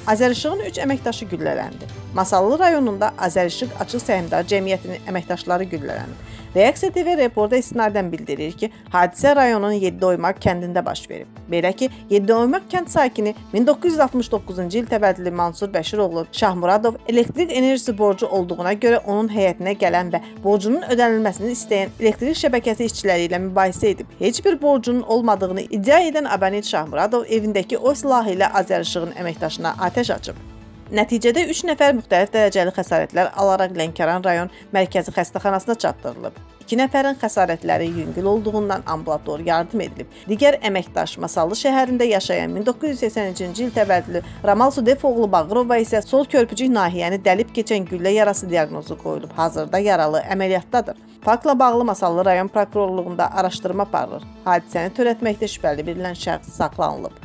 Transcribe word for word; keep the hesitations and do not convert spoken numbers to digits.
Azərişığın üç əməkdaşı güllələndi. Masallı rayonunda Azərişıq Açıq Səhmdar Cəmiyyətinin əməkdaşları güllələnib. Reaksiya T V reporta istinadən bildirir ki, hadisə rayonun Yedioymaq kəndində baş verib. Belə ki, Yedioymaq kənd sakini min doqquz yüz altmış doqquzuncu il təvəllüdlü Mansur Bəşiroğlu Şahmuradov elektrik enerjisi borcu olduğuna görə onun həyətinə gələn və borcunun ödənilməsini istəyən elektrik şəbəkəsi işçiləri ilə mübahisə edib. Heç bir borcunun olmadığını iddia edən abonent Şahmuradov evindəki o silahı ilə Azərişığın əməkdaşına atəş açıb. Nəticədə üç nəfər müxtəlif dərəcəli xəsarətlər alaraq Lənkəran rayon mərkəzi xəstəxanasına çatdırılıb. İki nəfərin xəsarətləri yüngül olduğundan ambulator yardım edilib. Digər əməkdaş Masallı şəhərində yaşayan min doqquz yüz səksən üçüncü il təvəllüdlü Ramal Sudefoğlu Bağırova isə sol körpücük nahiyəni dəlib keçən güllə yarası diaqnozu qoyulub. Hazırda yaralı əməliyyatdadır. Faktla bağlı Masallı rayon prokurorluğunda araşdırma aparılır. Hadisəni törətməkdə şübhəli bilinən şəxs saxlanılıb.